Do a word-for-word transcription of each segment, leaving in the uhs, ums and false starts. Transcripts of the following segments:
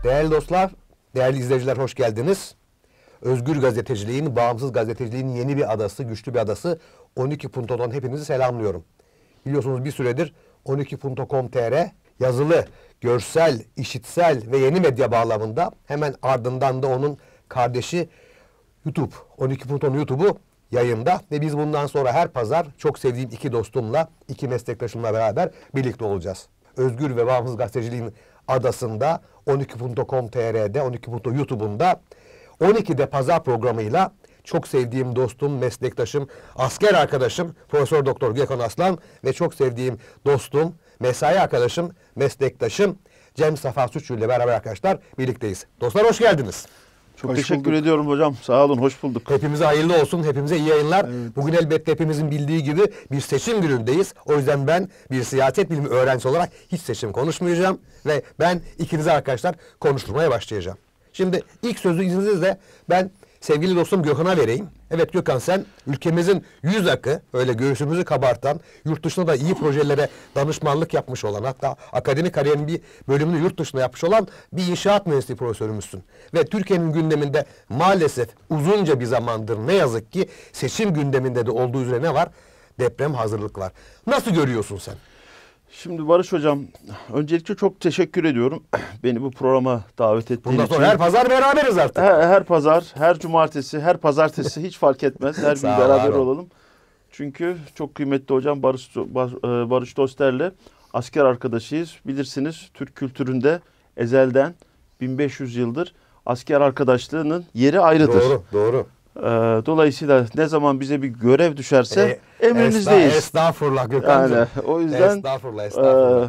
Değerli dostlar, değerli izleyiciler hoş geldiniz. Özgür gazeteciliğin, bağımsız gazeteciliğin yeni bir adası, güçlü bir adası on iki nokta com'dan hepinizi selamlıyorum. Biliyorsunuz bir süredir on iki nokta com nokta tr yazılı, görsel, işitsel ve yeni medya bağlamında, hemen ardından da onun kardeşi YouTube, on iki nokta com YouTube'u yayında ve biz bundan sonra her pazar çok sevdiğim iki dostumla, iki meslektaşımla beraber birlikte olacağız. Özgür ve bağımsız gazeteciliğin adasında on iki nokta com nokta tr'de, on iki nokta YouTube'unda on ikide pazar programıyla çok sevdiğim dostum, meslektaşım, asker arkadaşım Profesör Doktor Gökhan Aslan ve çok sevdiğim dostum, mesai arkadaşım, meslektaşım Cem Safa Sütçü ile beraber arkadaşlar birlikteyiz. Dostlar hoş geldiniz. Çok hoş teşekkür bulduk. ediyorum hocam. Sağ olun, hoş bulduk. Hepimize hayırlı olsun, hepimize iyi yayınlar. Evet. Bugün elbette hepimizin bildiği gibi bir seçim günündeyiz. O yüzden ben bir siyaset bilimi öğrencisi olarak hiç seçim konuşmayacağım. Ve ben ikinize arkadaşlar konuşturmaya başlayacağım. Şimdi ilk sözü izninizle ben sevgili dostum Gökhan'a vereyim. Evet Gökhan, sen ülkemizin yüz akı, öyle göğsümüzü kabartan, yurt dışında da iyi projelere danışmanlık yapmış olan, hatta akademik kariyerinin bir bölümünü yurt dışında yapmış olan bir inşaat mühendisliği profesörümüzsün. Ve Türkiye'nin gündeminde maalesef uzunca bir zamandır ne yazık ki seçim gündeminde de olduğu üzere ne var? Deprem hazırlık var. Nasıl görüyorsun sen? Şimdi Barış hocam, öncelikle çok teşekkür ediyorum. Beni bu programa davet ettiğin Bundan için. sonra her pazar beraberiz artık. Her, her pazar, her cumartesi, her pazartesi hiç fark etmez. Her gün Sağ ol, beraber var ol. olalım. Çünkü çok kıymetli hocam Barış, Bar- Barış Doster'le asker arkadaşıyız. Bilirsiniz Türk kültüründe ezelden bin beş yüz yıldır asker arkadaşlığının yeri ayrıdır. Doğru, doğru. Ee, dolayısıyla ne zaman bize bir görev düşerse Ee, emrinizdeyiz. Esta- Estağfurullah Gökhan'cığım. Yani o yüzden Estağfurullah, e, estağfurullah.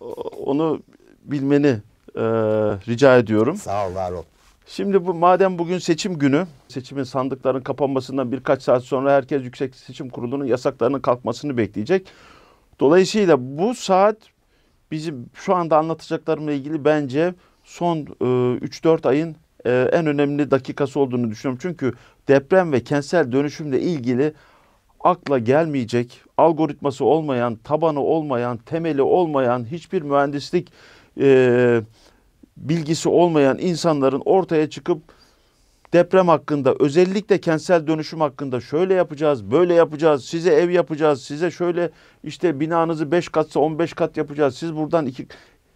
onu bilmeni e, rica ediyorum. Sağ ol, var ol. Şimdi bu madem bugün seçim günü, seçimin sandıkların kapanmasından birkaç saat sonra herkes Yüksek Seçim Kurulu'nun yasaklarının kalkmasını bekleyecek. Dolayısıyla bu saat bizim şu anda anlatacaklarımla ilgili bence son e, üç dört ayın e, en önemli dakikası olduğunu düşünüyorum. Çünkü deprem ve kentsel dönüşümle ilgili akla gelmeyecek, algoritması olmayan, tabanı olmayan, temeli olmayan, hiçbir mühendislik e, bilgisi olmayan insanların ortaya çıkıp deprem hakkında, özellikle kentsel dönüşüm hakkında şöyle yapacağız, böyle yapacağız, size ev yapacağız, size şöyle işte binanızı beş katsa on beş kat yapacağız, siz buradan iki...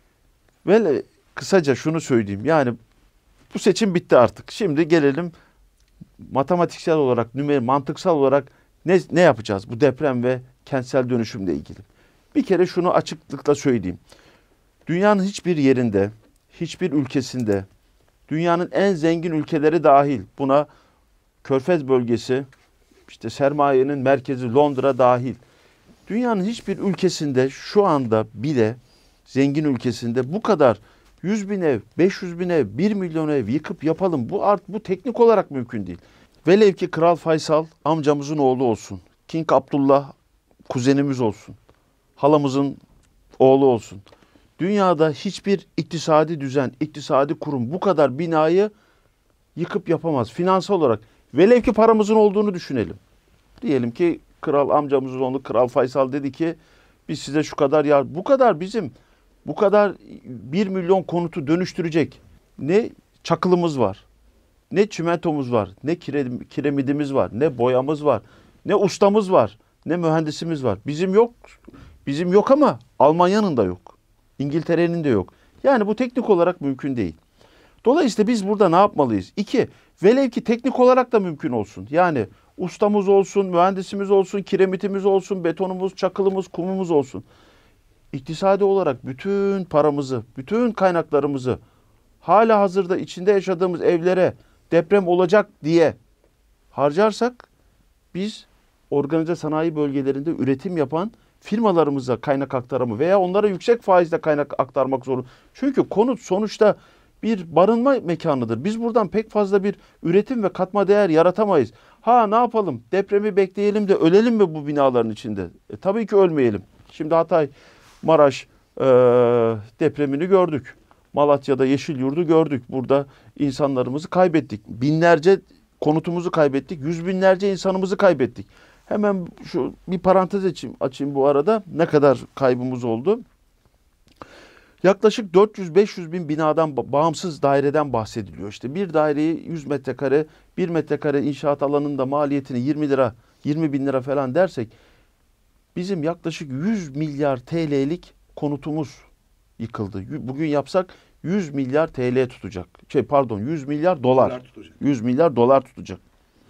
Böyle kısaca şunu söyleyeyim, yani bu seçim bitti artık. Şimdi gelelim matematiksel olarak, nümer, mantıksal olarak ne, ne yapacağız bu deprem ve kentsel dönüşümle ilgili? Bir kere şunu açıklıkla söyleyeyim. Dünyanın hiçbir yerinde, hiçbir ülkesinde, dünyanın en zengin ülkeleri dahil, buna Körfez bölgesi, işte sermayenin merkezi Londra dahil, dünyanın hiçbir ülkesinde şu anda bile, zengin ülkesinde bu kadar yüz bin ev, beş yüz bin ev, bir milyon ev yıkıp yapalım. Bu art, bu teknik olarak mümkün değil. Velev ki Kral Faysal amcamızın oğlu olsun. King Abdullah kuzenimiz olsun. Halamızın oğlu olsun. Dünyada hiçbir iktisadi düzen, iktisadi kurum bu kadar binayı yıkıp yapamaz. Finansal olarak. Velev ki paramızın olduğunu düşünelim. Diyelim ki Kral amcamızın oğlu Kral Faysal dedi ki biz size şu kadar yar, bu kadar bizim bu kadar bir milyon konutu dönüştürecek ne çakılımız var, ne çimentomuz var, ne kire, kiremidimiz var, ne boyamız var, ne ustamız var, ne mühendisimiz var. Bizim yok, bizim yok ama Almanya'nın da yok, İngiltere'nin de yok. Yani bu teknik olarak mümkün değil. Dolayısıyla biz burada ne yapmalıyız? İki, velev ki teknik olarak da mümkün olsun. Yani ustamız olsun, mühendisimiz olsun, kiremitimiz olsun, betonumuz, çakılımız, kumumuz olsun. İktisadi olarak bütün paramızı, bütün kaynaklarımızı hala hazırda içinde yaşadığımız evlere deprem olacak diye harcarsak biz organize sanayi bölgelerinde üretim yapan firmalarımıza kaynak aktarımı veya onlara yüksek faizle kaynak aktarmak zorunda. Çünkü konut sonuçta bir barınma mekanıdır. Biz buradan pek fazla bir üretim ve katma değer yaratamayız. Ha ne yapalım? Depremi bekleyelim de ölelim mi bu binaların içinde? E, tabii ki ölmeyelim. Şimdi Hatay, Maraş e, depremini gördük. Malatya'da Yeşilyurt'u gördük. Burada insanlarımızı kaybettik. Binlerce konutumuzu kaybettik. Yüz binlerce insanımızı kaybettik. Hemen şu bir parantez açayım, açayım bu arada. Ne kadar kaybımız oldu? yaklaşık dört yüz beş yüz bin binadan, ba- bağımsız daireden bahsediliyor. İşte bir daireyi yüz metrekare, bir metrekare inşaat alanında maliyetini yirmi lira, yirmi bin lira falan dersek bizim yaklaşık yüz milyar T L'lik konutumuz yıkıldı. Y- Bugün yapsak yüz milyar T L tutacak. Şey pardon yüz milyar dolar. Dolar tutacak. yüz milyar dolar tutacak.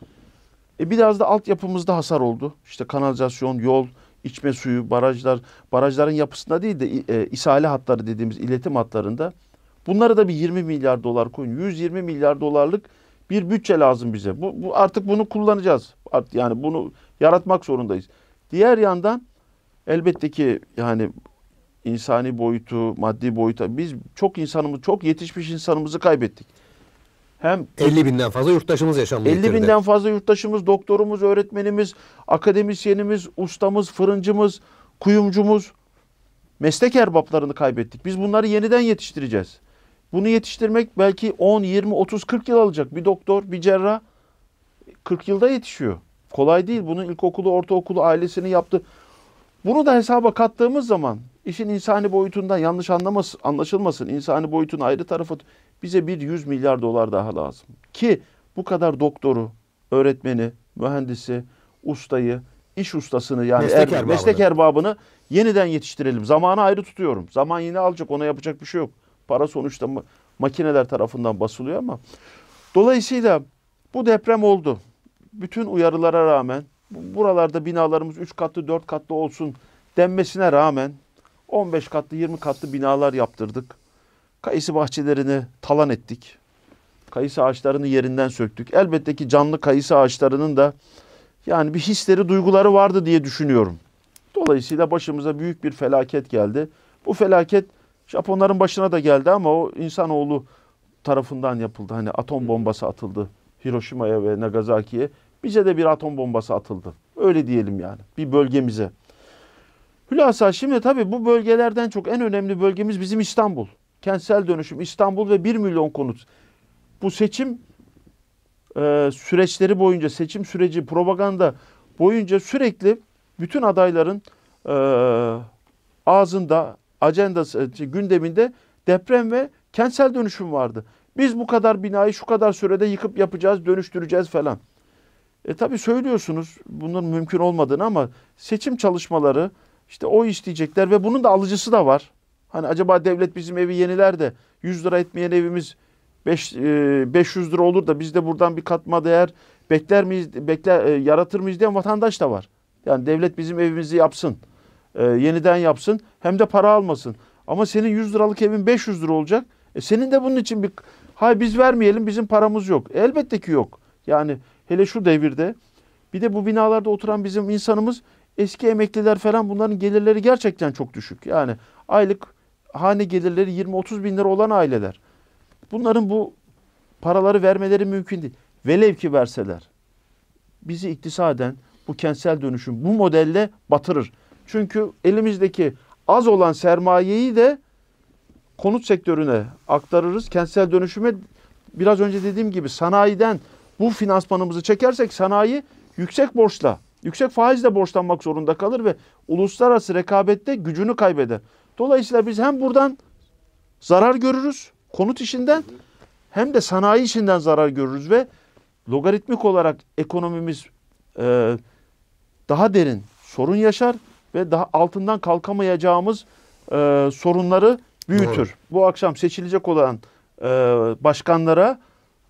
E biraz da altyapımızda hasar oldu. İşte kanalizasyon, yol, içme suyu, barajlar, barajların yapısında değil de e, isale hatları dediğimiz iletim hatlarında. Bunları da bir yirmi milyar dolar koyun. yüz yirmi milyar dolarlık bir bütçe lazım bize. Bu, bu artık bunu kullanacağız. Art, yani bunu yaratmak zorundayız. Diğer yandan elbette ki yani insani boyutu, maddi boyuta biz çok insanımız, çok yetişmiş insanımızı kaybettik. Hem elli binden fazla yurttaşımız yaşamını yitirdi. elli binden fazla yurttaşımız, doktorumuz, öğretmenimiz, akademisyenimiz, ustamız, fırıncımız, kuyumcumuz, meslek erbaplarını kaybettik. Biz bunları yeniden yetiştireceğiz. Bunu yetiştirmek belki on, yirmi, otuz, kırk yıl alacak. Bir doktor, bir cerrah kırk yılda yetişiyor. Kolay değil. Bunun ilkokulu, ortaokulu, ailesini yaptı. Bunu da hesaba kattığımız zaman işin insani boyutundan yanlış anlamasın, anlaşılmasın. İnsani boyutun ayrı tarafı bize bir yüz milyar dolar daha lazım. Ki bu kadar doktoru, öğretmeni, mühendisi, ustayı, iş ustasını yani Meslek er- erbabını. meslek erbabını yeniden yetiştirelim. Zamanı ayrı tutuyorum. Zaman yine alacak, ona yapacak bir şey yok. Para sonuçta ma- makineler tarafından basılıyor ama. Dolayısıyla bu deprem oldu. Bütün uyarılara rağmen bu- buralarda binalarımız üç katlı dört katlı olsun denmesine rağmen on beş katlı yirmi katlı binalar yaptırdık. Kayısı bahçelerini talan ettik. Kayısı ağaçlarını yerinden söktük. Elbette ki canlı kayısı ağaçlarının da yani bir hisleri, duyguları vardı diye düşünüyorum. Dolayısıyla başımıza büyük bir felaket geldi. Bu felaket Japonların başına da geldi ama o insanoğlu tarafından yapıldı. Hani atom bombası atıldı Hiroşima'ya ve Nagasaki'ye. Bize de bir atom bombası atıldı. Öyle diyelim yani bir bölgemize. Hülasa şimdi tabii bu bölgelerden çok en önemli bölgemiz bizim İstanbul. Kentsel dönüşüm İstanbul ve bir milyon konut. Bu seçim e, süreçleri boyunca, seçim süreci, propaganda boyunca sürekli bütün adayların e, ağzında, ajandası, gündeminde deprem ve kentsel dönüşüm vardı. Biz bu kadar binayı şu kadar sürede yıkıp yapacağız, dönüştüreceğiz falan. E tabii söylüyorsunuz bunun mümkün olmadığını ama seçim çalışmaları işte o isteyecekler ve bunun da alıcısı da var. Hani acaba devlet bizim evi yeniler de yüz lira etmeyen evimiz beş yüz lira olur da biz de buradan bir katma değer bekler miyiz, bekler, e, yaratır mıyız diyen vatandaş da var. Yani devlet bizim evimizi yapsın, e, yeniden yapsın hem de para almasın. Ama senin yüz liralık evin beş yüz lira olacak. E senin de bunun için bir, hay biz vermeyelim bizim paramız yok. E, elbette ki yok. Yani hele şu devirde bir de bu binalarda oturan bizim insanımız eski emekliler falan bunların gelirleri gerçekten çok düşük. Yani aylık hane gelirleri yirmi otuz bin lira olan aileler. Bunların bu paraları vermeleri mümkün değil. Velev ki verseler bizi iktisaden bu kentsel dönüşüm bu modelle batırır. Çünkü elimizdeki az olan sermayeyi de konut sektörüne aktarırız. Kentsel dönüşüme biraz önce dediğim gibi sanayiden bu finansmanımızı çekersek sanayi yüksek borçla, yüksek faizle borçlanmak zorunda kalır ve uluslararası rekabette gücünü kaybeder. Dolayısıyla biz hem buradan zarar görürüz konut işinden hem de sanayi işinden zarar görürüz ve logaritmik olarak ekonomimiz e, daha derin sorun yaşar ve daha altından kalkamayacağımız e, sorunları büyütür. Doğru. Bu akşam seçilecek olan e, başkanlara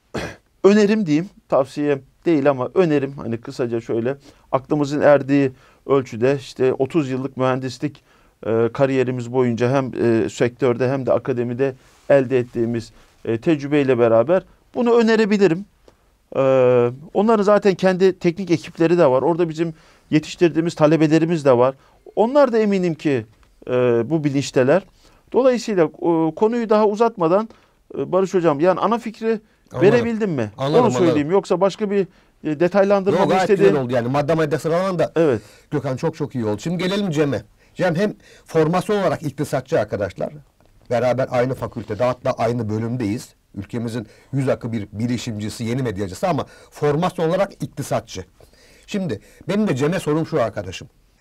önerim diyeyim, tavsiye değil ama önerim hani kısaca şöyle aklımızın erdiği ölçüde işte otuz yıllık mühendislik e, kariyerimiz boyunca hem e, sektörde hem de akademide elde ettiğimiz e, tecrübeyle beraber bunu önerebilirim. E, onların zaten kendi teknik ekipleri de var. Orada bizim yetiştirdiğimiz talebelerimiz de var. Onlar da eminim ki e, bu bilinçteler. Dolayısıyla e, konuyu daha uzatmadan e, Barış Hocam yani ana fikri Anladım. verebildim mi? Anladım, Onu söyleyeyim. anladım. Yoksa başka bir e, detaylandırmamı Yok, gayet istediğin... güzel oldu yani madde madde sıralanan da Evet. Gökhan çok çok iyi oldu. Şimdi gelelim Cem'e. Cem hem formasyon olarak iktisatçı arkadaşlar. Beraber aynı fakültede hatta aynı bölümdeyiz. Ülkemizin yüz akı bir bilişimcisi, yeni medyacısı ama formasyon olarak iktisatçı. Şimdi benim de Cem'e sorum şu arkadaşım.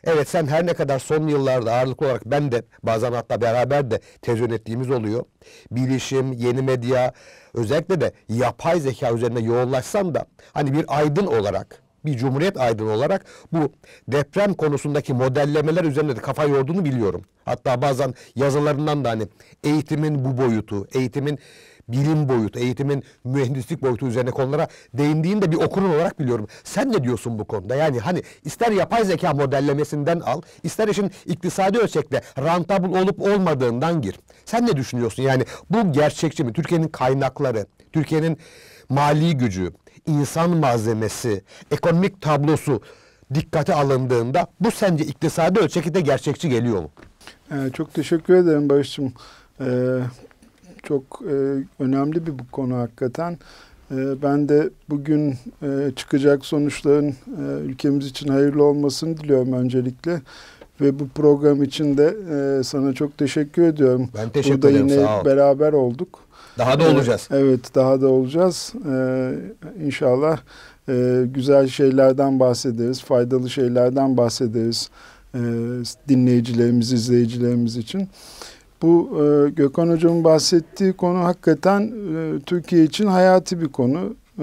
Evet, sen her ne kadar son yıllarda ağırlıklı olarak, ben de bazen hatta beraber de tez yönettiğimiz oluyor. Bilişim, yeni medya, özellikle de yapay zeka üzerine yoğunlaşsan da hani bir aydın olarak, bir cumhuriyet aydın olarak bu deprem konusundaki modellemeler üzerine de kafa yorduğunu biliyorum. Hatta bazen yazılarından da hani eğitimin bu boyutu, eğitimin bilim boyutu, eğitimin mühendislik boyutu üzerine konulara değindiğini de bir okurun olarak biliyorum. Sen ne diyorsun bu konuda? Yani hani ister yapay zeka modellemesinden al, ister işin iktisadi ölçekte rentable olup olmadığından gir. Sen ne düşünüyorsun? Yani bu gerçekçi mi? Türkiye'nin kaynakları, Türkiye'nin mali gücü, insan malzemesi, ekonomik tablosu dikkate alındığında bu sence iktisadi ölçekte gerçekçi geliyor mu? Ee, çok teşekkür ederim Barış'cığım. Ee, çok e, önemli bir bu konu hakikaten. Ee, ben de bugün e, çıkacak sonuçların e, ülkemiz için hayırlı olmasını diliyorum öncelikle. Ve bu program için de e, sana çok teşekkür ediyorum. Ben teşekkür Burada ederim, yine sağ ol. beraber olduk. Daha da olacağız. Ee, evet, daha da olacağız. Ee, İnşallah e, güzel şeylerden bahsederiz, faydalı şeylerden bahsederiz e, dinleyicilerimiz, izleyicilerimiz için. Bu e, Gökhan Hocam'ın bahsettiği konu hakikaten e, Türkiye için hayati bir konu. E,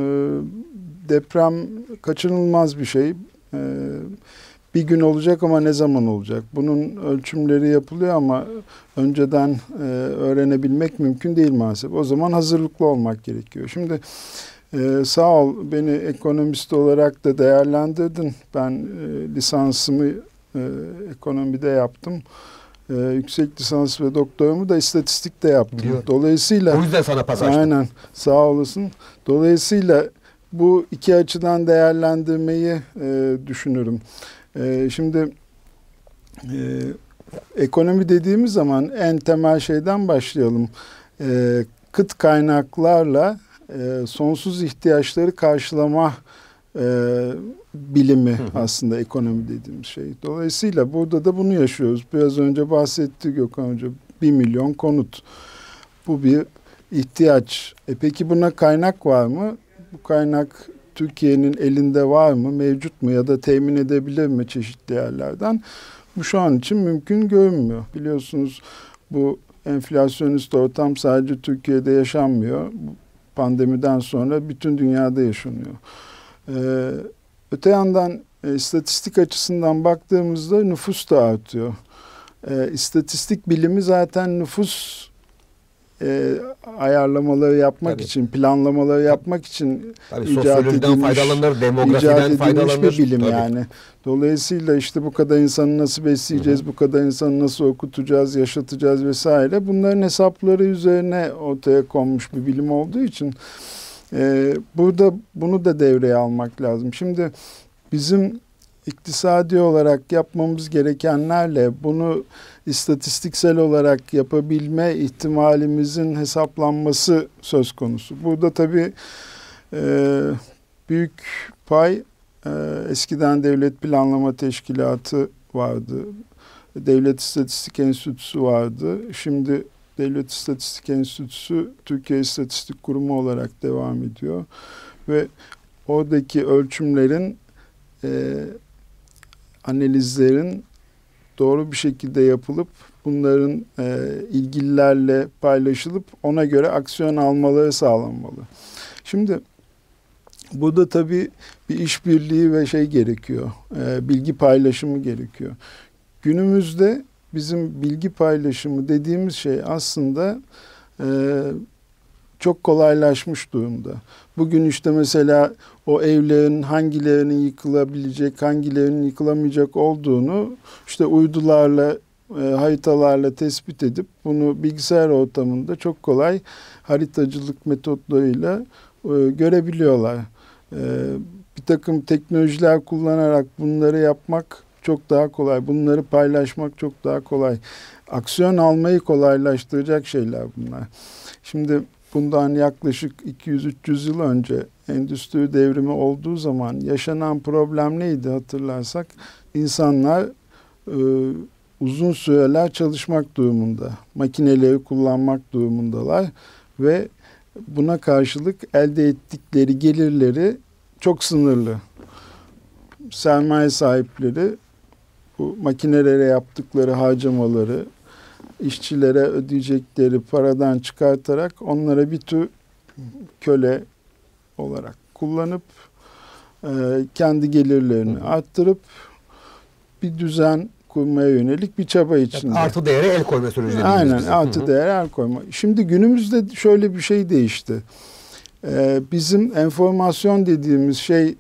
deprem kaçınılmaz bir şey. E, bir gün olacak ama ne zaman olacak? Bunun ölçümleri yapılıyor ama önceden e, öğrenebilmek mümkün değil maalesef. O zaman hazırlıklı olmak gerekiyor. Şimdi e, sağ ol, beni ekonomist olarak da değerlendirdin. Ben e, lisansımı e, ekonomide yaptım. Ee, yüksek lisans ve doktoramı da istatistikte yaptım. Biliyorum. Dolayısıyla O yüzden sana pas açtım. aynen, sağ olasın. Dolayısıyla bu iki açıdan değerlendirmeyi e, düşünürüm. E, şimdi e, ekonomi dediğimiz zaman en temel şeyden başlayalım. E, kıt kaynaklarla e, sonsuz ihtiyaçları karşılama e, bilimi hı hı. aslında ekonomi dediğimiz şey. Dolayısıyla burada da bunu yaşıyoruz. Biraz önce bahsetti Gökhan Hoca. Bir milyon konut. Bu bir ihtiyaç. E peki buna kaynak var mı? Bu kaynak Türkiye'nin elinde var mı? Mevcut mu? Ya da temin edebilir mi çeşitli yerlerden? Bu şu an için mümkün görünmüyor. Biliyorsunuz bu enflasyonist ortam sadece Türkiye'de yaşanmıyor. Pandemiden sonra bütün dünyada yaşanıyor. Ee, öte yandan e, istatistik açısından baktığımızda nüfus da artıyor. E, istatistik bilimi zaten nüfus e, ayarlamaları yapmak Tabii. için, planlamaları yapmak için Tabii, icat edilmiş, faydalanır, demografiden faydalanır. bir bilim Tabii. yani. Dolayısıyla işte bu kadar insanı nasıl besleyeceğiz, Hı-hı. bu kadar insanı nasıl okutacağız, yaşatacağız vesaire. Bunların hesapları üzerine ortaya konmuş bir bilim olduğu için Ee, burada bunu da devreye almak lazım. Şimdi bizim iktisadi olarak yapmamız gerekenlerle bunu istatistiksel olarak yapabilme ihtimalimizin hesaplanması söz konusu. Burada tabii e, büyük pay e, eskiden Devlet Planlama Teşkilatı vardı. Devlet İstatistik Enstitüsü vardı. Şimdi Devlet İstatistik Enstitüsü Türkiye İstatistik Kurumu olarak devam ediyor. Ve oradaki ölçümlerin, e, analizlerin doğru bir şekilde yapılıp bunların e, ilgililerle paylaşılıp ona göre aksiyon almaları sağlanmalı. Şimdi burada tabii bir işbirliği ve şey gerekiyor, e, bilgi paylaşımı gerekiyor. Günümüzde bizim bilgi paylaşımı dediğimiz şey aslında e, çok kolaylaşmış durumda. Bugün işte mesela o evlerin hangilerinin yıkılabilecek, hangilerinin yıkılamayacak olduğunu işte uydularla, e, haritalarla tespit edip bunu bilgisayar ortamında çok kolay haritacılık metotlarıyla e, görebiliyorlar. E, bir takım teknolojiler kullanarak bunları yapmak çok daha kolay. Bunları paylaşmak çok daha kolay. Aksiyon almayı kolaylaştıracak şeyler bunlar. Şimdi bundan yaklaşık iki yüz üç yüz yıl önce endüstri devrimi olduğu zaman yaşanan problem neydi hatırlarsak? İnsanlar e, uzun süreler çalışmak durumunda. Makineleri kullanmak durumundalar ve buna karşılık elde ettikleri gelirleri çok sınırlı. Sermaye sahipleri bu makinelere yaptıkları harcamaları işçilere ödeyecekleri paradan çıkartarak onlara bir tür köle olarak kullanıp e, kendi gelirlerini arttırıp bir düzen kurmaya yönelik bir çaba içinde. Artı değere el koyma süreci. Aynen, biz. artı değere el koyma. Şimdi günümüzde şöyle bir şey değişti. Ee, bizim enformasyon dediğimiz şey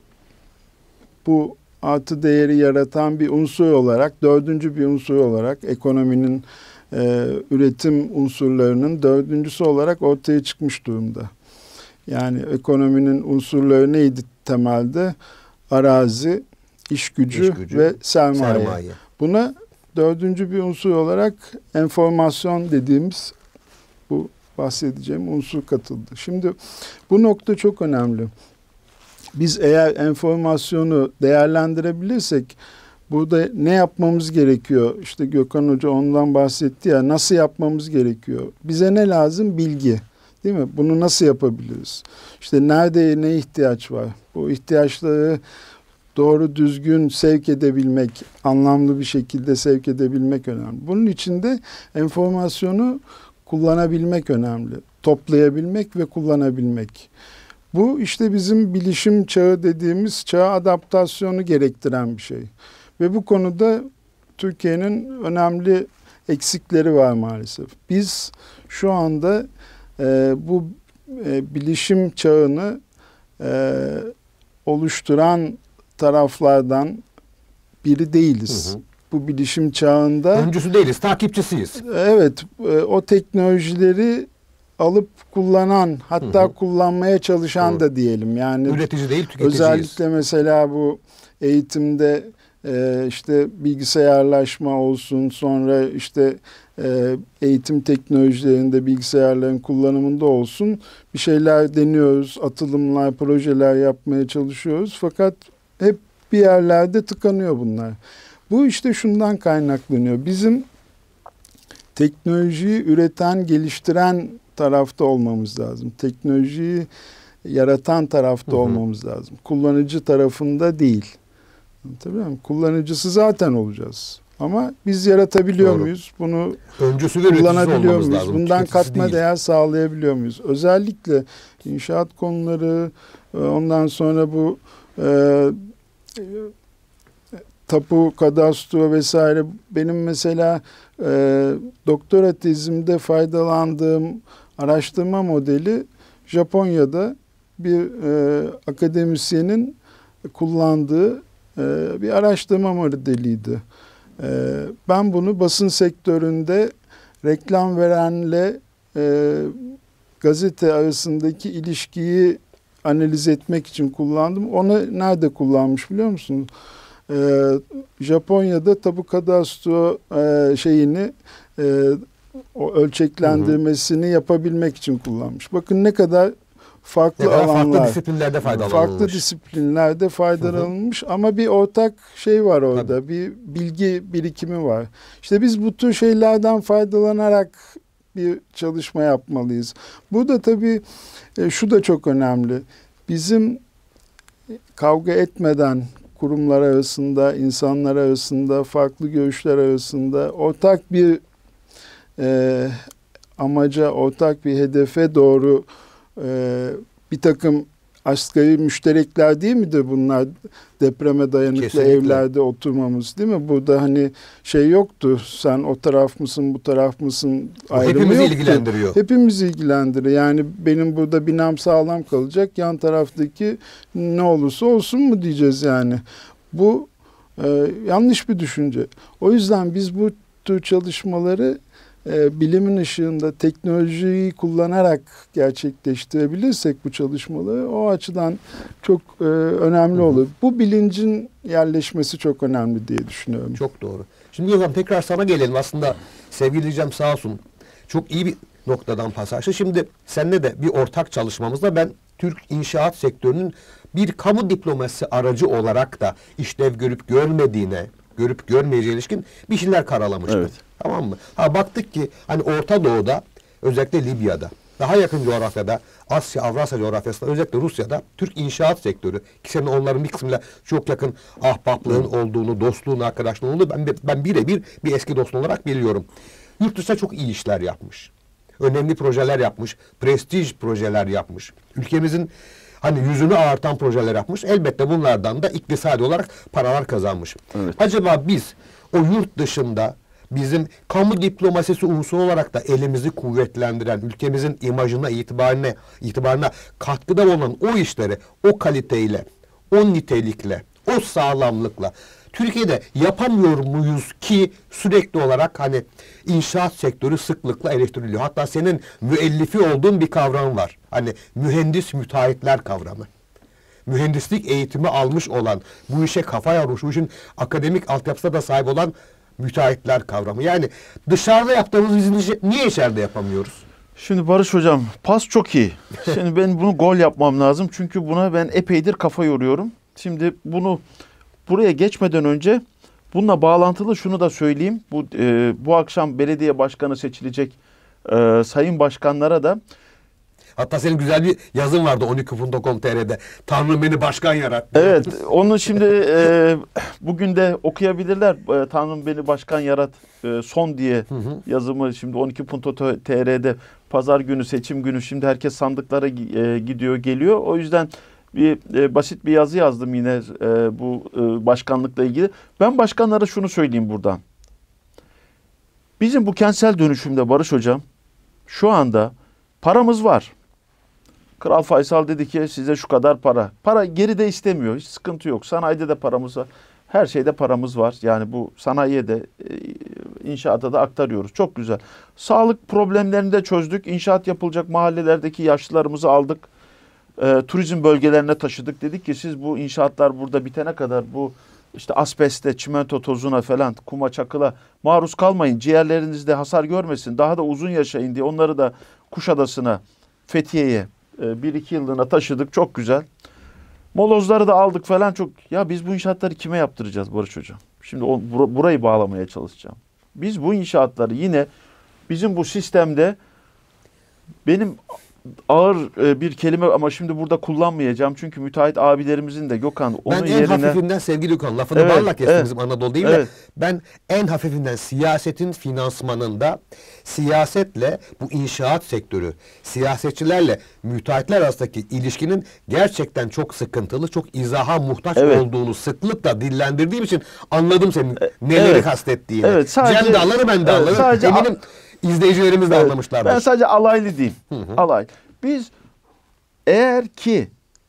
bu artı değeri yaratan bir unsur olarak, dördüncü bir unsur olarak ekonominin e, üretim unsurlarının dördüncüsü olarak ortaya çıkmış durumda. Yani ekonominin unsurları neydi temelde? Arazi, iş gücü, İş gücü, ve sermaye. sermaye. Buna dördüncü bir unsur olarak enformasyon dediğimiz bu bahsedeceğim unsur katıldı. Şimdi bu nokta çok önemli. Biz eğer enformasyonu değerlendirebilirsek burada ne yapmamız gerekiyor? İşte Gökhan Hoca ondan bahsetti ya, nasıl yapmamız gerekiyor? Bize ne lazım? Bilgi. Değil mi? Bunu nasıl yapabiliriz? İşte nerede ne ihtiyaç var? Bu ihtiyaçları doğru düzgün sevk edebilmek, anlamlı bir şekilde sevk edebilmek önemli. Bunun için de enformasyonu kullanabilmek önemli. Toplayabilmek ve kullanabilmek. Bu işte bizim bilişim çağı dediğimiz çağa adaptasyonu gerektiren bir şey. Ve bu konuda Türkiye'nin önemli eksikleri var maalesef. Biz şu anda e, bu e, bilişim çağını e, oluşturan taraflardan biri değiliz. Hı hı. Bu bilişim çağında... Öncüsü değiliz, takipçisiyiz. Evet, o teknolojileri alıp kullanan, hatta hı hı. kullanmaya çalışan Doğru. da diyelim. Yani üretici değil, tüketiciyiz. Özellikle mesela bu eğitimde e, işte bilgisayarlaşma olsun, sonra işte e, eğitim teknolojilerinde bilgisayarların kullanımında olsun bir şeyler deniyoruz, atılımlar, projeler yapmaya çalışıyoruz. Fakat hep bir yerlerde tıkanıyor bunlar. Bu işte şundan kaynaklanıyor. Bizim teknolojiyi üreten, geliştiren tarafta olmamız lazım. Teknolojiyi yaratan tarafta hı hı. olmamız lazım. Kullanıcı tarafında değil. Tabii mi? Kullanıcısı zaten olacağız. Ama biz yaratabiliyor Doğru. muyuz? Bunu Öncüsü ve kullanabiliyor muyuz? lazım. Bundan katma değil. değer sağlayabiliyor muyuz? Özellikle inşaat konuları, ondan sonra bu e, tapu, kadastro vesaire. Benim mesela e, doktora tezimde faydalandığım araştırma modeli Japonya'da bir e, akademisyenin kullandığı e, bir araştırma modeliydi. E, ben bunu basın sektöründe reklam verenle e, gazete arasındaki ilişkiyi analiz etmek için kullandım. Onu nerede kullanmış biliyor musunuz? Ee, Japonya'da tabu kadastro e, şeyini e, o ölçeklendirmesini hı hı. yapabilmek için kullanmış. Bakın ne kadar farklı ne kadar alanlar, farklı disiplinlerde faydalanılmış. Farklı disiplinlerde faydalanılmış hı hı. ama bir ortak şey var orada. Tabii. Bir bilgi birikimi var. İşte biz bu tür şeylerden faydalanarak bir çalışma yapmalıyız. Burada tabii e, şu da çok önemli. Bizim kavga etmeden kurumlar arasında, insanlar arasında, farklı görüşler arasında ortak bir e, amaca, ortak bir hedefe doğru e, bir takım asgari müşterekler değil midir bunlar? Depreme dayanıklı Kesinlikle. evlerde oturmamız değil mi? Burada hani şey yoktu, sen o taraf mısın, bu taraf mısın ayrımı Hepimizi yoktu. ilgilendiriyor. Hepimizi ilgilendiriyor. Yani benim burada binam sağlam kalacak, yan taraftaki ne olursa olsun mu diyeceğiz yani. Bu e, yanlış bir düşünce. O yüzden biz bu tür çalışmaları e, bilimin ışığında teknolojiyi kullanarak gerçekleştirebilirsek bu çalışmaları o açıdan çok e, önemli olur. Bu bilincin yerleşmesi çok önemli diye düşünüyorum. Çok doğru. Şimdi Gökhan tekrar sana gelelim. Aslında sevgili Cem sağ olsun çok iyi bir noktadan pasajlı. Şimdi seninle de bir ortak çalışmamızda ben Türk inşaat sektörünün bir kamu diplomasi aracı olarak da işlev görüp görmediğine, görüp görmeyeceğine ilişkin bir şeyler karalamıştık. Evet. Tamam mı? Ha baktık ki hani Orta Doğu'da, özellikle Libya'da, daha yakın coğrafyada, Asya, Avrasya coğrafyasında, özellikle Rusya'da Türk inşaat sektörü, ki senin onların bir kısmıyla çok yakın ahbaplığın olduğunu, dostluğun, arkadaşlığın olduğunu ben, ben birebir bir eski dostun olarak biliyorum. Yurt dışında çok iyi işler yapmış. Önemli projeler yapmış, prestij projeler yapmış. Ülkemizin hani yüzünü ağartan projeler yapmış. Elbette bunlardan da iktisadi olarak paralar kazanmış. Evet. Acaba biz o yurt dışında bizim kamu diplomasisi unsuru olarak da elimizi kuvvetlendiren, ülkemizin imajına, itibarına, itibarına katkıda olan o işleri o kaliteyle, o nitelikle, o sağlamlıkla Türkiye'de yapamıyor muyuz ki sürekli olarak hani inşaat sektörü sıklıkla eleştiriliyor. Hatta senin müellifi olduğun bir kavram var. Hani mühendis müteahhitler kavramı. Mühendislik eğitimi almış olan, bu işe kafa yormuş, bu işin akademik altyapısına da sahip olan müteahhitler kavramı. Yani dışarıda yaptığımız biz niye içeride yapamıyoruz? Şimdi Barış Hocam, pas çok iyi. Şimdi ben bunu gol yapmam lazım. Çünkü buna ben epeydir kafa yoruyorum. Şimdi bunu buraya geçmeden önce bununla bağlantılı şunu da söyleyeyim. Bu e, bu akşam belediye başkanı seçilecek e, sayın başkanlara da Hatta senin güzel bir yazın vardı on iki nokta com nokta t r'de. Tanrım beni başkan yarattı. evet, onu şimdi e, bugün de okuyabilirler. E, Tanrım beni başkan yarat e, son diye hı hı. yazımı şimdi on iki nokta t r'de pazar günü seçim günü şimdi herkes sandıklara e, gidiyor geliyor. O yüzden bir e, basit bir yazı yazdım yine e, bu e, başkanlıkla ilgili. Ben başkanlara şunu söyleyeyim buradan. Bizim bu kentsel dönüşümde Barış Hocam şu anda paramız var. Kral Faysal dedi ki size şu kadar para. Para geri de istemiyor. Hiç sıkıntı yok. Sanayide de paramız var. Her şeyde paramız var. Yani bu sanayiye de inşaata da aktarıyoruz. Çok güzel. Sağlık problemlerini de çözdük. İnşaat yapılacak mahallelerdeki yaşlılarımızı aldık. E, turizm bölgelerine taşıdık. Dedik ki siz bu inşaatlar burada bitene kadar bu işte asbeste, çimento tozuna falan, kuma çakıla maruz kalmayın. Ciğerlerinizde hasar görmesin. Daha da uzun yaşayın diye onları da Kuşadası'na, Fethiye'ye bir iki yıllığına taşıdık. Çok güzel. Molozları da aldık falan çok. Ya biz bu inşaatları kime yaptıracağız Barış Hocam? Şimdi o, bur- burayı bağlamaya çalışacağım. Biz bu inşaatları yine bizim bu sistemde benim ağır bir kelime ama şimdi burada kullanmayacağım. Çünkü müteahhit abilerimizin de Gökhan onun ben en yerine... hafifinden sevgili Gökhan lafını Evet, balla kestim evet, bizim Anadolu değil evet. de ben en hafifinden siyasetin finansmanında siyasetle bu inşaat sektörü, siyasetçilerle müteahhitler arasındaki ilişkinin gerçekten çok sıkıntılı, çok izaha muhtaç Evet. olduğunu sıklıkla dillendirdiğim için anladım senin neleri Evet. kastettiğini. Evet, sadece- Cem de anlar, ben de Evet, anlarım. sadece- Eminim izleyicilerimiz de Evet, anlamışlardır. ben sadece alaylı diyeyim. Hı hı. Alay. Biz eğer ki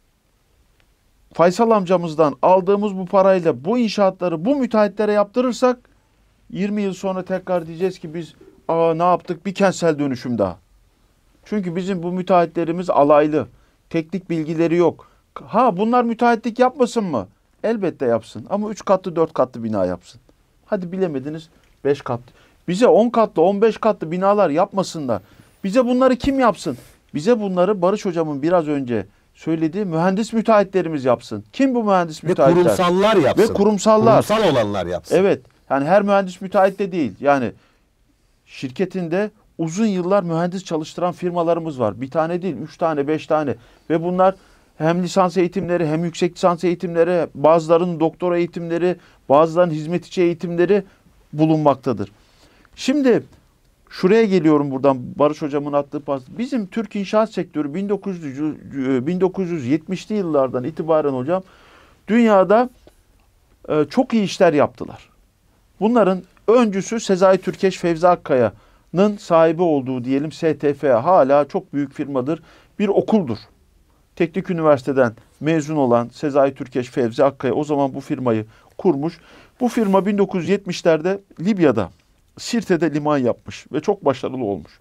Faysal amcamızdan aldığımız bu parayla bu inşaatları bu müteahhitlere yaptırırsak yirmi yıl sonra tekrar diyeceğiz ki biz aa ne yaptık bir kentsel dönüşüm daha. Çünkü bizim bu müteahhitlerimiz alaylı. Teknik bilgileri yok. Ha bunlar müteahhitlik yapmasın mı? Elbette yapsın ama üç katlı dört katlı bina yapsın. Hadi bilemediniz beş katlı. Bize on katlı on beş katlı binalar yapmasınlar. Bize bunları kim yapsın? Bize bunları Barış Hocam'ın biraz önce söylediği mühendis müteahhitlerimiz yapsın. Kim bu mühendis Ve müteahhitler? kurumsallar yapsın. Ve kurumsallar. Kurumsal olanlar yapsın. Evet. Yani her mühendis müteahhit de değil. Yani şirketinde uzun yıllar mühendis çalıştıran firmalarımız var. Bir tane değil, üç tane, beş tane. Ve bunlar hem lisans eğitimleri hem yüksek lisans eğitimleri, bazılarının doktora eğitimleri, bazılarının hizmet içi eğitimleri bulunmaktadır. Şimdi şuraya geliyorum buradan Barış Hocam'ın attığı pas. Bizim Türk inşaat sektörü bin dokuz yüz, bin dokuz yüz yetmişli yıllardan itibaren hocam dünyada e, çok iyi işler yaptılar. Bunların öncüsü Sezai Türkeş, Fevzi Akkaya'nın sahibi olduğu diyelim S T F hala çok büyük firmadır. Bir okuldur. Teknik Üniversiteden mezun olan Sezai Türkeş, Fevzi Akkaya o zaman bu firmayı kurmuş. Bu firma bin dokuz yüz yetmişlerde Libya'da Sirte'de liman yapmış ve çok başarılı olmuş.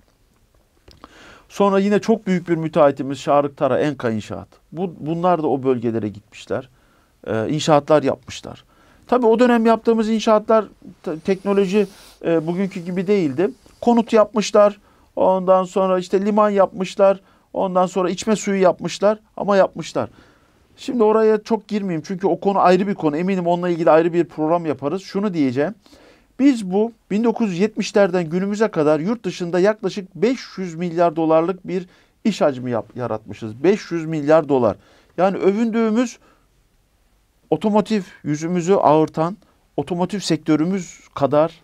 Sonra yine çok büyük bir müteahhitimiz Şarık Tara, Enka İnşaat. Bu, bunlar da o bölgelere gitmişler. Ee, inşaatlar yapmışlar. Tabii o dönem yaptığımız inşaatlar te- teknoloji e, bugünkü gibi değildi. Konut yapmışlar. Ondan sonra işte liman yapmışlar. Ondan sonra içme suyu yapmışlar ama yapmışlar. Şimdi oraya çok girmeyeyim çünkü o konu ayrı bir konu. Eminim onunla ilgili ayrı bir program yaparız. Şunu diyeceğim. Biz bu bin dokuz yüz yetmişlerden günümüze kadar yurt dışında yaklaşık beş yüz milyar dolarlık bir iş hacmi yap, yaratmışız. beş yüz milyar dolar. Yani övündüğümüz otomotiv, yüzümüzü ağırtan otomotiv sektörümüz kadar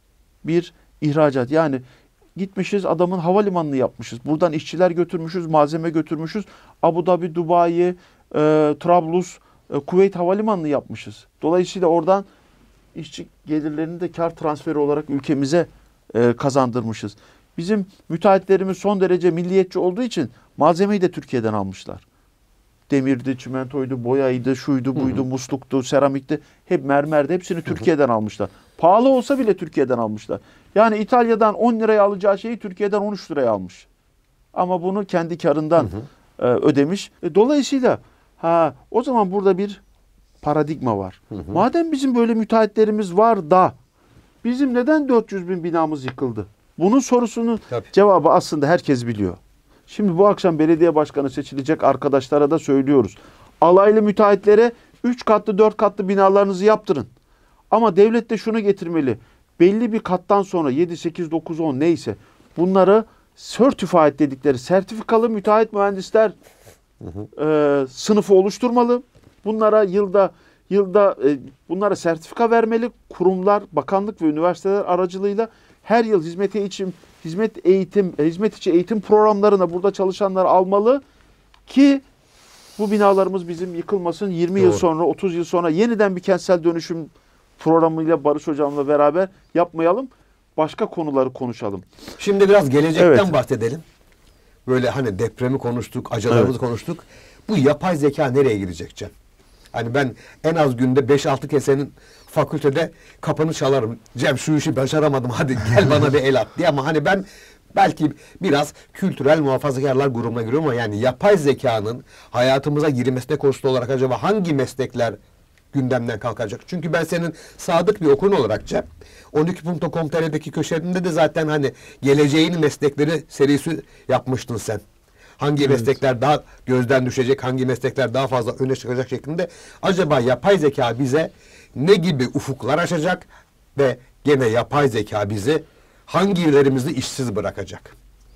bir ihracat. Yani gitmişiz adamın havalimanını yapmışız. Buradan işçiler götürmüşüz, malzeme götürmüşüz. Abu Dhabi, Dubai, e, Trablus, e, Kuveyt havalimanını yapmışız. Dolayısıyla oradan işçi gelirlerini de kar transferi olarak ülkemize e, kazandırmışız. Bizim müteahhitlerimiz son derece milliyetçi olduğu için malzemeyi de Türkiye'den almışlar. Demirdi, çimentoydu, boyaydı, şuydu, buydu, hı hı. musluktu, seramikti. Hep mermerdi. Hepsini hı hı. Türkiye'den almışlar. Pahalı olsa bile Türkiye'den almışlar. Yani İtalya'dan on liraya alacağı şeyi Türkiye'den on üç liraya almış. Ama bunu kendi karından hı hı. E, ödemiş. E, dolayısıyla ha o zaman burada bir paradigma var. Hı hı. Madem bizim böyle müteahhitlerimiz var da bizim neden dört yüz bin binamız yıkıldı? Bunun sorusunun Tabii. cevabı aslında herkes biliyor. Şimdi bu akşam belediye başkanı seçilecek arkadaşlara da söylüyoruz. Alaylı müteahhitlere üç katlı dört katlı binalarınızı yaptırın. Ama devlet de şunu getirmeli. Belli bir kattan sonra yedi, sekiz, dokuz, on neyse bunları certified dedikleri sertifikalı müteahhit mühendisler hı hı. E, sınıfı oluşturmalı. Bunlara yılda yılda e, bunlara sertifika vermeli. Kurumlar, bakanlık ve üniversiteler aracılığıyla her yıl hizmete için hizmet eğitim hizmet içi eğitim programlarına burada çalışanlar almalı ki bu binalarımız bizim yıkılmasın. yirmi Doğru. yıl sonra, otuz yıl sonra yeniden bir kentsel dönüşüm programıyla Barış Hocam'la beraber yapmayalım. Başka konuları konuşalım. Şimdi biraz gelecekten evet. bahsedelim. Böyle hani depremi konuştuk, acılarımızı evet. konuştuk. Bu yapay zeka nereye girecek Cem? Hani ben en az günde beş altı kez senin fakültede kapını çalarım. Cem şu işi başaramadım hadi gel bana bir el at diye, ama hani ben belki biraz kültürel muhafazakarlar grubuna giriyorum ama yani yapay zekanın hayatımıza girmesine koşulu olarak acaba hangi meslekler gündemden kalkacak? Çünkü ben senin sadık bir okurun olarak Cem on iki nokta com nokta tr'deki köşelerinde de zaten hani geleceğin meslekleri serisi yapmıştın sen. Hangi evet. meslekler daha gözden düşecek, hangi meslekler daha fazla öne çıkacak şeklinde. Acaba yapay zeka bize ne gibi ufuklar açacak ve gene yapay zeka bizi hangilerimizi işsiz bırakacak?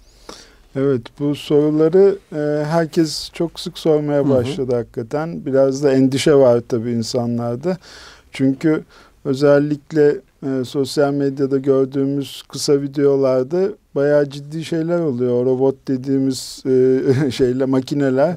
Evet, bu soruları e, herkes çok sık sormaya başladı hı hı. hakikaten. Biraz da endişe var tabii insanlarda. Çünkü özellikle e, sosyal medyada gördüğümüz kısa videolarda bayağı ciddi şeyler oluyor. Robot dediğimiz e, şeyle makineler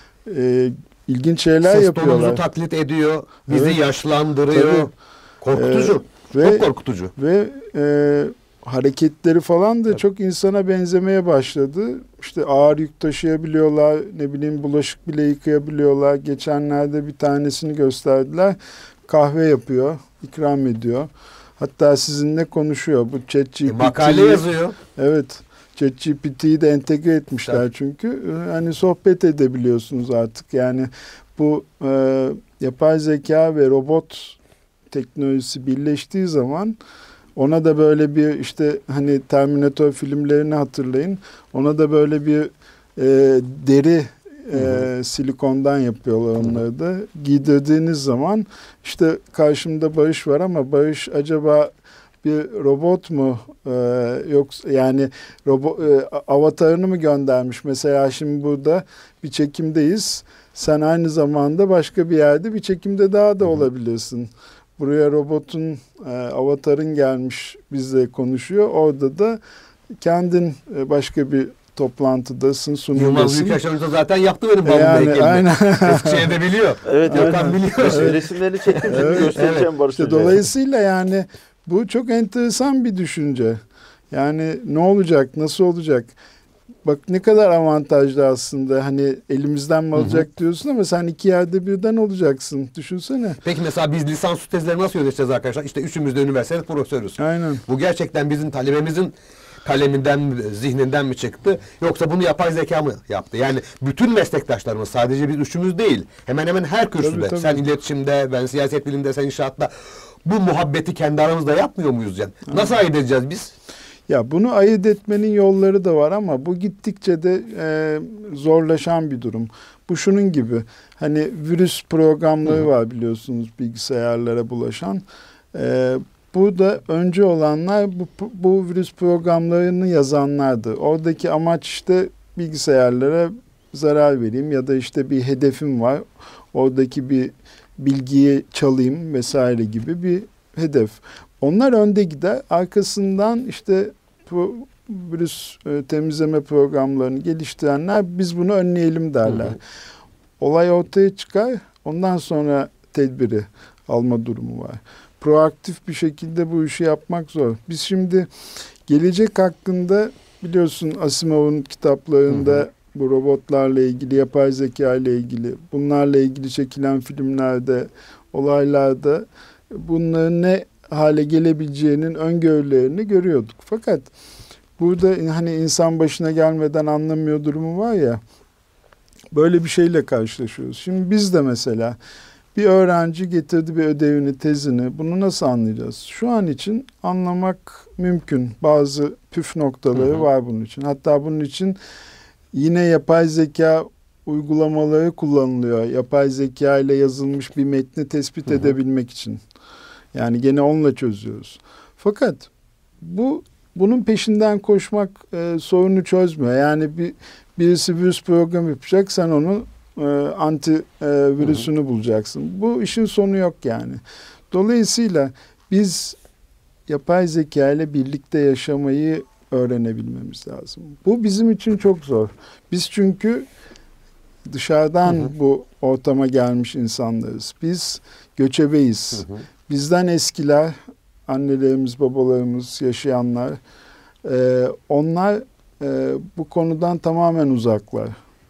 e, ilginç şeyler Ses yapıyorlar. Ses tonumuzu taklit ediyor, bizi evet. yaşlandırıyor. Tabii. Korkutucu. Ee, ve, çok korkutucu. Ve e, hareketleri falan da evet. çok insana benzemeye başladı. İşte ağır yük taşıyabiliyorlar, ne bileyim bulaşık bile yıkayabiliyorlar. Geçenlerde bir tanesini gösterdiler. Kahve yapıyor, ikram ediyor. Hatta sizinle konuşuyor. Bu ChatGPT. E, makale yazıyor. Evet. ChatGPT'yi de entegre etmişler Tabii. çünkü. Hani sohbet edebiliyorsunuz artık. Yani bu e, yapay zeka ve robot teknolojisi birleştiği zaman ona da böyle bir işte hani Terminator filmlerini hatırlayın. Ona da böyle bir e, deri e, silikondan yapıyorlar onları da. Giydirdiğiniz zaman işte karşımda Barış var ama Barış acaba bir robot mu ee, yoksa yani robot e, avatarını mı göndermiş? Mesela şimdi burada bir çekimdeyiz. Sen aynı zamanda başka bir yerde bir çekimde daha da olabilirsin. Buraya robotun e, avatarın gelmiş bizle konuşuyor. Orada da kendin e, başka bir toplantıdasın, sunumdasın. Yılmaz Büyükelçimiz zaten yaptı benim babamın yani, heykelini. Aynen. Eskişehir'de biliyor. Evet, Gökhan biliyor. Evet. Resimlerini çektim, evet, göstereceğim evet. Barış işte dolayısıyla yani bu çok enteresan bir düşünce. Yani ne olacak, nasıl olacak? Bak ne kadar avantajlı aslında. Hani elimizden mi alacak hı hı. diyorsun ama sen iki yerde birden olacaksın. Düşünsene. Peki mesela biz lisans tezleri nasıl yöneteceğiz arkadaşlar? İşte üçümüz de üniversitede profesörüz. Aynen. Bu gerçekten bizim talebemizin kaleminden, zihninden mi çıktı? Yoksa bunu yapay zeka mı yaptı? Yani bütün meslektaşlarımız, sadece biz üçümüz değil. Hemen hemen her kürsüde. Tabii, tabii. Sen iletişimde, ben siyaset biliminde, sen inşaatta. Bu muhabbeti kendi aramızda yapmıyor muyuz yani? Nasıl ayırt edeceğiz biz? Ya bunu ayırt etmenin yolları da var ama bu gittikçe de e, zorlaşan bir durum. Bu şunun gibi, hani virüs programları Hı. var biliyorsunuz bilgisayarlara bulaşan. E, burada önce olanlar bu, bu virüs programlarını yazanlardı. Oradaki amaç işte bilgisayarlara zarar vereyim ya da işte bir hedefim var. Oradaki bir bilgiyi çalayım vesaire gibi bir hedef. Onlar önde gider. Arkasından işte pro, virüs e, temizleme programlarını geliştirenler biz bunu önleyelim derler. Hı hı. Olay ortaya çıkar. Ondan sonra tedbiri alma durumu var. Proaktif bir şekilde bu işi yapmak zor. Biz şimdi gelecek hakkında biliyorsun Asimov'un kitaplarında hı hı. bu robotlarla ilgili, yapay zeka ile ilgili, bunlarla ilgili çekilen filmlerde, olaylarda bunların ne hale gelebileceğinin öngörülerini görüyorduk. Fakat burada hani insan başına gelmeden anlamıyor durumu var ya, böyle bir şeyle karşılaşıyoruz. Şimdi biz de mesela bir öğrenci getirdi bir ödevini, tezini. Bunu nasıl anlayacağız? Şu an için anlamak mümkün. Bazı püf noktaları hı hı. var bunun için. Hatta bunun için yine yapay zeka uygulamaları kullanılıyor. Yapay zeka ile yazılmış bir metni tespit hı hı. edebilmek için. Yani gene onunla çözüyoruz. Fakat bu bunun peşinden koşmak e, sorunu çözmüyor. Yani bir birisi virüs programı yapacak, sen onu e, anti e, virüsünü hı hı. bulacaksın. Bu işin sonu yok yani. Dolayısıyla biz yapay zeka ile birlikte yaşamayı öğrenebilmemiz lazım. Bu bizim için çok zor. Biz çünkü dışarıdan hı hı. bu ortama gelmiş insanlarız. Biz göçebeyiz. Hı hı. Bizden eskiler, annelerimiz, babalarımız, yaşayanlar, e, onlar e, bu konudan tamamen uzaklar.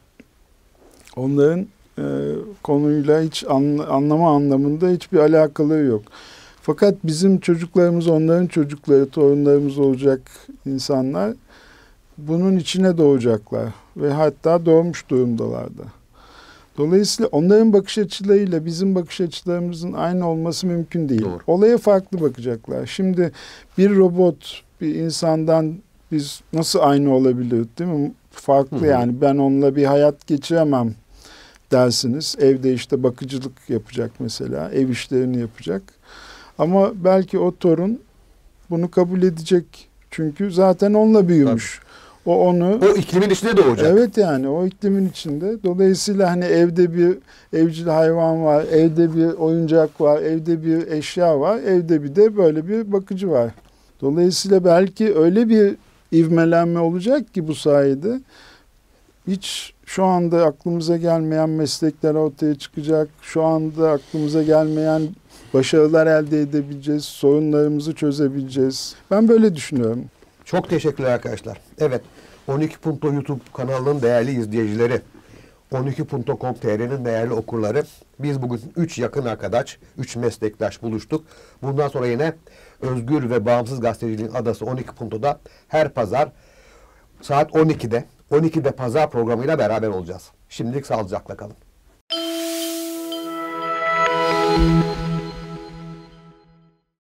Onların e, konuyla hiç anla, anlama anlamında hiçbir alakaları yok. Fakat bizim çocuklarımız, onların çocukları, torunlarımız olacak insanlar bunun içine doğacaklar ve hatta doğmuş durumdalardı. Dolayısıyla onların bakış açılarıyla bizim bakış açılarımızın aynı olması mümkün değil. Doğru. Olaya farklı bakacaklar. Şimdi bir robot, bir insandan biz nasıl aynı olabilir, değil mi? Farklı hı hı. yani ben onunla bir hayat geçiremem dersiniz. Evde işte bakıcılık yapacak mesela, ev işlerini yapacak. Ama belki o torun bunu kabul edecek. Çünkü zaten onunla büyümüş. Tabii. O onu o iklimin içinde doğacak. Evet yani o iklimin içinde. Dolayısıyla hani evde bir evcil hayvan var, evde bir oyuncak var, evde bir eşya var, evde bir de böyle bir bakıcı var. Dolayısıyla belki öyle bir ivmelenme olacak ki bu sayede hiç şu anda aklımıza gelmeyen meslekler ortaya çıkacak. Şu anda aklımıza gelmeyen başarılar elde edebileceğiz, sorunlarımızı çözebileceğiz. Ben böyle düşünüyorum. Çok teşekkürler arkadaşlar. Evet, on iki Punto YouTube kanalının değerli izleyicileri, on iki punto com nokta tr'nin değerli okurları, biz bugün üç yakın arkadaş, üç meslektaş buluştuk. Bundan sonra yine özgür ve bağımsız gazeteciliğin adası on iki Punto'da her pazar saat on ikide, on ikide pazar programıyla beraber olacağız. Şimdilik sağlıcakla kalın.